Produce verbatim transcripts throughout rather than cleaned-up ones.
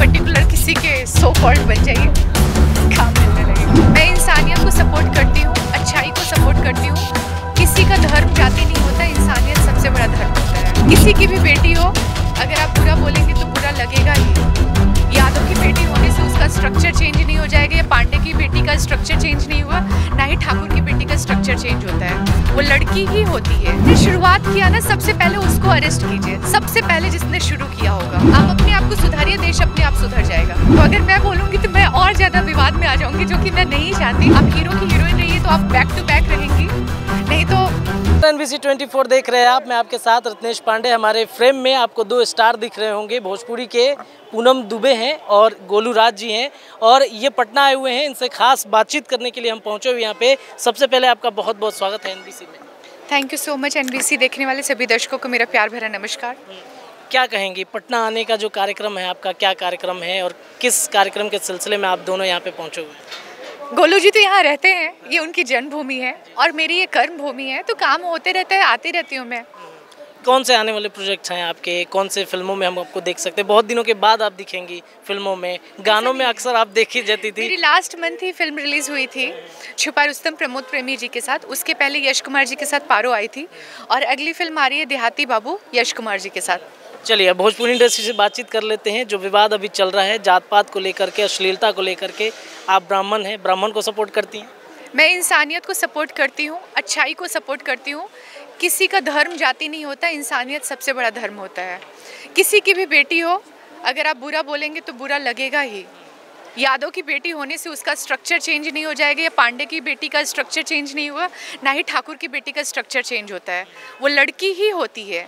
Particular किसी के so called बन जाइए, काम मिलने लगे। मैं इंसानियत को सपोर्ट करती हूँ, अच्छाई को सपोर्ट करती हूँ। किसी का धर्म जाति नहीं होता, इंसानियत सबसे बड़ा धर्म होता है। किसी की भी बेटी हो, अगर आप बुरा बोलेंगे तो बुरा लगेगा ही। यादव की बेटी होने से उसका स्ट्रक्चर चेंज नहीं हो जाएगा, या पांडे की बेटी का स्ट्रक्चर चेंज नहीं हुआ, ना ही ठाकुर की बेटी का स्ट्रक्चर चेंज होता है। वो लड़की ही होती है। ने शुरुआत किया ना, सबसे पहले उसको अरेस्ट कीजिए, सबसे पहले जिसने शुरू किया होगा। आप अपने आप को सुधारिए, देश अपने आप सुधर जाएगा। तो अगर मैं बोलूंगी तो मैं और ज्यादा विवाद में आ जाऊंगी, जो कि मैं नहीं चाहती। आप हीरो की हीरोइन रहिए तो आप बैक टू बैक रहेंगी, नहीं तो एनबीसी चौबीस देख रहे हैं आप। मैं आपके साथ रत्नेश पांडे। हमारे फ्रेम में आपको दो स्टार दिख रहे होंगे। भोजपुरी के पूनम दुबे हैं और गोलू राज जी हैं, और ये पटना आए हुए हैं। इनसे खास बातचीत करने के लिए हम पहुंचे हुए यहाँ पे। सबसे पहले आपका बहुत बहुत स्वागत है एनबीसी में। Thank you so much. NBC देखने वाले सभी दर्शकों को मेरा प्यार भरा नमस्कार। क्या कहेंगी, पटना आने का जो कार्यक्रम है आपका, क्या कार्यक्रम है और किस कार्यक्रम के सिलसिले में आप दोनों यहाँ पे पहुँचे हुए हैं? गोलू जी तो यहाँ रहते हैं, ये उनकी जन्मभूमि है और मेरी ये कर्म भूमि है, तो काम होते रहते हैं, आती रहती हूँ मैं। कौन से आने वाले प्रोजेक्ट्स हैं आपके, कौन से फिल्मों में हम आपको देख सकते हैं? बहुत दिनों के बाद आप दिखेंगी फिल्मों में, गानों में अक्सर आप देखी जाती थी। मेरी लास्ट मंथ ही फिल्म रिलीज हुई थी छुपा रुस्तम प्रमोद प्रेमी जी के साथ। उसके पहले यश कुमार जी के साथ पारो आई थी, और अगली फिल्म आ रही है देहाती बाबू यश कुमार जी के साथ। चलिए अब भोजपुरी इंडस्ट्री से बातचीत कर लेते हैं। जो विवाद अभी चल रहा है जात पात को लेकर के, अश्लीलता को लेकर के, आप ब्राह्मण हैं, ब्राह्मण को सपोर्ट करती हैं? मैं इंसानियत को सपोर्ट करती हूँ, अच्छाई को सपोर्ट करती हूँ। किसी का धर्म जाति नहीं होता, इंसानियत सबसे बड़ा धर्म होता है। किसी की भी बेटी हो, अगर आप बुरा बोलेंगे तो बुरा लगेगा ही। यादव की बेटी होने से उसका स्ट्रक्चर चेंज नहीं हो जाएगा, या पांडे की बेटी का स्ट्रक्चर चेंज नहीं हुआ, ना ही ठाकुर की बेटी का स्ट्रक्चर चेंज होता है। वो लड़की ही होती है।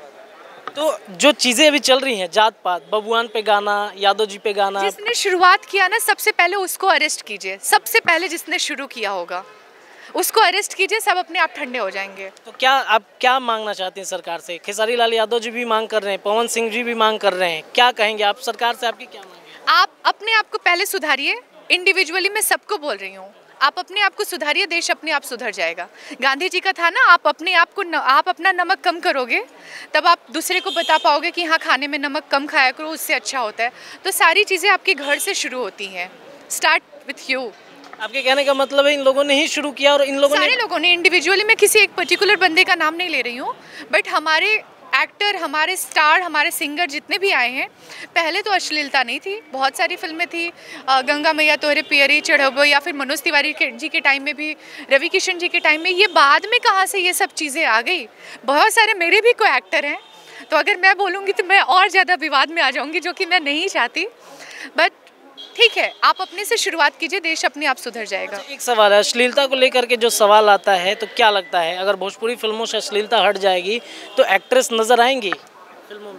तो जो चीज़ें अभी चल रही हैं, जात पात, बबुआन पे गाना, यादव जी पे गाना, जिसने शुरुआत किया ना, सबसे पहले उसको अरेस्ट कीजिए। सबसे पहले जिसने शुरू किया होगा उसको अरेस्ट कीजिए, सब अपने आप ठंडे हो जाएंगे। तो क्या आप क्या मांगना चाहते हैं सरकार से? खेसारी लाल यादव जी भी मांग कर रहे हैं, पवन सिंह जी भी मांग कर रहे हैं, क्या कहेंगे आप सरकार से? आपकी क्या मांग है? आप अपने आप को पहले सुधारिए। इंडिविजुअली मैं सबको बोल रही हूँ, आप अपने आप को सुधारिए, देश अपने आप सुधर जाएगा। गांधी जी का था ना, आप अपने आप को न, आप अपना नमक कम करोगे, तब आप दूसरे को बता पाओगे कि हाँ, खाने में नमक कम खाया करो, उससे अच्छा होता है। तो सारी चीज़ें आपके घर से शुरू होती हैं। Start with you. आपके कहने का मतलब है इन लोगों ने ही शुरू किया, और इन लोगों सारे ने लोगों ने इंडिविजुअली, मैं किसी एक पर्टिकुलर बंदे का नाम नहीं ले रही हूँ, बट हमारे एक्टर, हमारे स्टार, हमारे सिंगर जितने भी आए हैं, पहले तो अश्लीलता नहीं थी। बहुत सारी फिल्में थी, गंगा मैया तोहरे पियरी चढ़ब, या फिर मनोज तिवारी के जी के टाइम में भी, रवि किशन जी के टाइम में। ये बाद में कहाँ से ये सब चीज़ें आ गई? बहुत सारे मेरे भी कोई एक्टर हैं, तो अगर मैं बोलूँगी तो मैं और ज़्यादा विवाद में आ जाऊँगी, जो कि मैं नहीं चाहती। बट ठीक है, आप अपने से शुरुआत कीजिए, देश अपने आप सुधर जाएगा। एक सवाल है, अश्लीलता को लेकर के जो सवाल आता है, तो क्या लगता है अगर भोजपुरी फिल्मों से अश्लीलता हट जाएगी तो एक्ट्रेस नजर आएंगी फिल्मों में?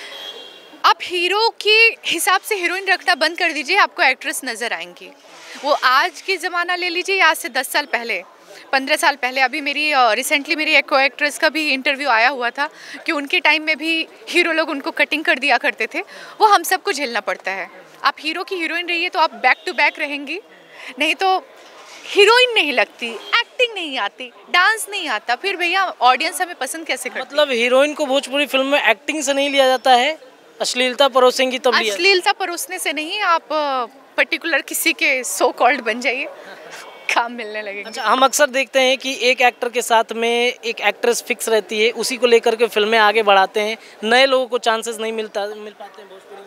आप हीरो के हिसाब से हीरोइन रखना बंद कर दीजिए, आपको एक्ट्रेस नज़र आएंगी। वो आज की ज़माना ले लीजिए, आज से दस साल पहले, पंद्रह साल पहले। अभी मेरी रिसेंटली मेरी एक को एक्ट्रेस का भी इंटरव्यू आया हुआ था कि उनके टाइम में भी हीरो लोग उनको कटिंग कर दिया करते थे। वो हम सबको झेलना पड़ता है। आप हीरो की हीरोइन रहिए तो आप बैक टू बैक रहेंगी, नहीं तो हीरोइन नहीं लगती, एक्टिंग नहीं आती, डांस नहीं आता, फिर भैया ऑडियंस हमें पसंद कैसे करती? मतलब हीरोइन को भोजपुरी फिल्म में एक्टिंग से नहीं लिया जाता है, अश्लीलता परोसेंगी तब लिया? अश्लीलता परोसने से नहीं, आप पर्टिकुलर किसी के सो कॉल्ड बन जाइए, काम मिलने लगेगा। अच्छा, हम अक्सर देखते हैं कि एक एक्टर के साथ में एक एक्ट्रेस फिक्स रहती है, उसी को लेकर के फिल्में आगे बढ़ाते हैं, नए लोगों को चांसेस नहीं मिलता मिल पाते हैं भोजपुरी में।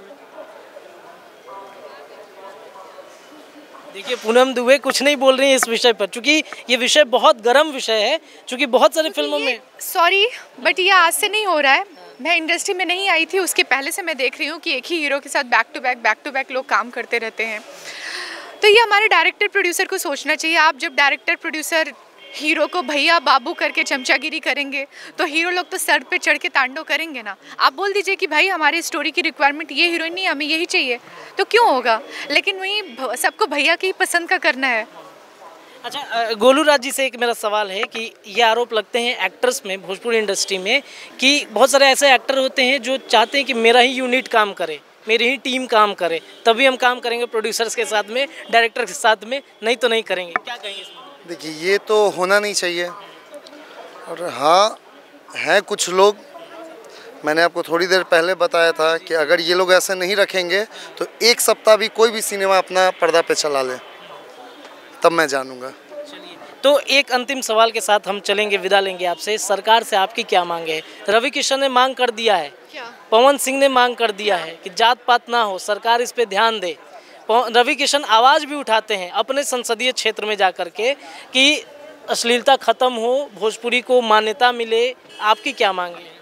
देखिए पूनम दुबे कुछ नहीं बोल रही है इस विषय पर, क्योंकि ये विषय बहुत गर्म विषय है, क्योंकि बहुत सारी फिल्मों में, सॉरी बट ये आज से नहीं हो रहा है। मैं इंडस्ट्री में नहीं आई थी, उसके पहले से मैं देख रही हूँ कि एक ही हीरो के साथ back to back back to back लोग काम करते रहते हैं। तो ये हमारे डायरेक्टर प्रोड्यूसर को सोचना चाहिए। आप जब डायरेक्टर प्रोड्यूसर हीरो को भैया बाबू करके चमचागिरी करेंगे, तो हीरो लोग तो सर पे चढ़ के तांडव करेंगे ना। आप बोल दीजिए कि भाई हमारी स्टोरी की रिक्वायरमेंट ये हीरोइन नहीं, हमें यही चाहिए, तो क्यों होगा? लेकिन वही सबको भैया की पसंद का करना है। अच्छा, गोलू राज जी से एक मेरा सवाल है कि ये आरोप लगते हैं एक्टर्स में, भोजपुरी इंडस्ट्री में, कि बहुत सारे ऐसे एक्टर होते हैं जो चाहते हैं कि मेरा ही यूनिट काम करे, मेरी ही टीम काम करे, तभी हम काम करेंगे प्रोड्यूसर्स के साथ में, डायरेक्टर के साथ में, नहीं तो नहीं करेंगे। क्या कहेंगे इसमें? देखिए, ये तो होना नहीं चाहिए। और हाँ, हैं कुछ लोग मैंने आपको थोड़ी देर पहले बताया था कि अगर ये लोग ऐसे नहीं रखेंगे तो एक सप्ताह भी कोई भी सिनेमा अपना पर्दा पे चला ले, तब मैं जानूँगा। तो एक अंतिम सवाल के साथ हम चलेंगे, विदा लेंगे आपसे। सरकार से आपकी क्या मांग है? रवि किशन ने मांग कर दिया है, क्या? पवन सिंह ने मांग कर दिया है कि जात पात ना हो, सरकार इस पे ध्यान दे। रवि किशन आवाज़ भी उठाते हैं अपने संसदीय क्षेत्र में जाकर के कि अश्लीलता खत्म हो, भोजपुरी को मान्यता मिले। आपकी क्या मांग है?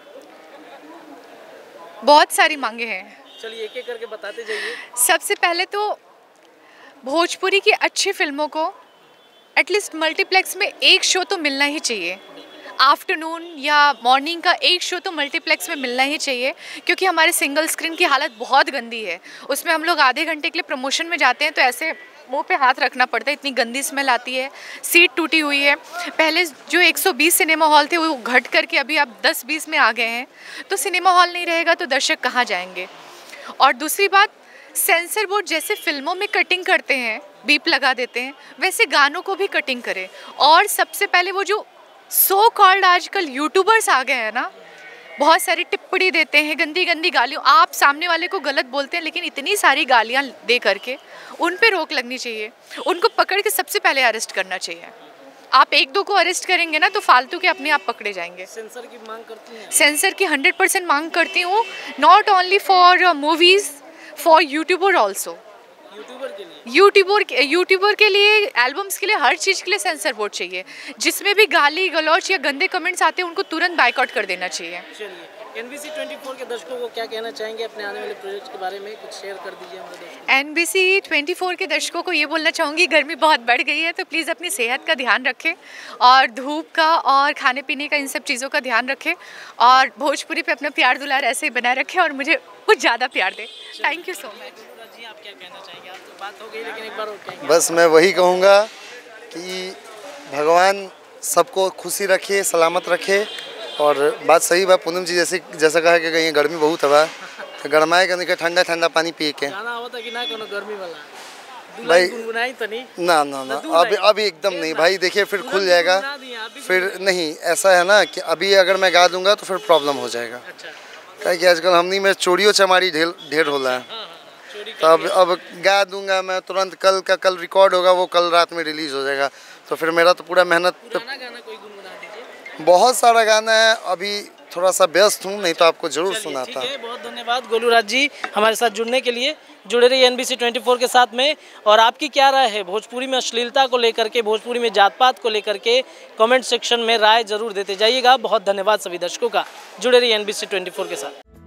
बहुत सारी मांगे हैं। चलिए एक एक करके बताते जाइए। सबसे पहले तो भोजपुरी की अच्छी फिल्मों को एटलीस्ट मल्टीप्लेक्स में एक शो तो मिलना ही चाहिए। आफ्टरनून या मॉर्निंग का एक शो तो मल्टीप्लेक्स में मिलना ही चाहिए, क्योंकि हमारे सिंगल स्क्रीन की हालत बहुत गंदी है। उसमें हम लोग आधे घंटे के लिए प्रमोशन में जाते हैं तो ऐसे मुंह पे हाथ रखना पड़ता है, इतनी गंदी स्मेल आती है। सीट टूटी हुई है। पहले जो एक सौ बीस सिनेमा हॉल थे वो घट करके अभी आप दस बीस में आ गए हैं, तो सिनेमा हॉल नहीं रहेगा तो दर्शक कहाँ जाएंगे। और दूसरी बात, सेंसर बोर्ड जैसे फिल्मों में कटिंग करते हैं, बीप लगा देते हैं, वैसे गानों को भी कटिंग करें। और सबसे पहले वो जो सो कॉल्ड आजकल यूट्यूबर्स आ गए हैं ना, बहुत सारी टिप्पणी देते हैं, गंदी गंदी गालियों, आप सामने वाले को गलत बोलते हैं लेकिन इतनी सारी गालियाँ दे करके उन पे रोक लगनी चाहिए। उनको पकड़ के सबसे पहले अरेस्ट करना चाहिए। आप एक दो को अरेस्ट करेंगे ना तो फालतू के अपने आप पकड़े जाएंगे। सेंसर की मांग करती हैं? सेंसर की हंड्रेड परसेंट मांग करती हूँ, not only for movies, for YouTuber also. YouTuber के लिए यूट्यूबर यूट्यूबर के लिए, एल्बम्स के लिए, हर चीज़ के लिए सेंसर बोर्ड चाहिए। जिसमें भी गाली गलौच या गंदे कमेंट्स आते हैं उनको तुरंत बाइकआउट कर देना चाहिए। चलिए एनबीसी चौबीस के दर्शकों को क्या कहना चाहेंगे अपने आने वाले प्रोजेक्ट के बारे में? कुछ शेयर कर दीजिए हमारे दर्शकों। एनबीसी चौबीस के दर्शकों को ये बोलना चाहूँगी, गर्मी बहुत बढ़ गई है तो प्लीज़ अपनी सेहत का ध्यान रखें और धूप का और खाने पीने का, इन सब चीज़ों का ध्यान रखें और भोजपुरी पे अपना प्यार दुलार ऐसे ही बनाए रखें और मुझे कुछ ज़्यादा प्यार दें। Thank you so much. आप क्या कहना चाहेंगे? आप तो बात हो गई लेकिन एक बार और कहेंगे। बस मैं वही कहूँगा कि भगवान सबको खुशी रखे, सलामत रखे। और बात सही बात पूनम जी जैसे जैसा कहा कि कहीं गर्मी बहुत है तो गरमाए करने का ठंडा ठंडा पानी पी के गाना होता कि ना कोनो गर्मी वाला भाई गुनगुनाई तो नहीं ना ना ना अभी अभी एकदम नहीं भाई। देखिए फिर खुल जाएगा, फिर नहीं ऐसा है ना कि अभी अगर मैं गा दूंगा तो फिर प्रॉब्लम हो जाएगा। क्या कि आजकल हमनी में चोरियों चमारी ढेर ढेर हो रहा है, तो अब अब गा दूंगा मैं तुरंत, कल का कल रिकॉर्ड होगा वो कल रात में रिलीज हो जाएगा, तो फिर मेरा तो पूरा मेहनत। बहुत सारा गाना है, अभी थोड़ा सा व्यस्त हूँ, नहीं तो आपको जरूर सुनाता। बहुत धन्यवाद गोलू राज जी हमारे साथ जुड़ने के लिए। जुड़े रहिए एनबीसी चौबीस के साथ में। और आपकी क्या राय है भोजपुरी में अश्लीलता को लेकर के, भोजपुरी में जात पात को लेकर के? कमेंट सेक्शन में राय जरूर देते जाइएगा। बहुत धन्यवाद सभी दर्शकों का। जुड़े रहिए एनबीसी चौबीस के साथ।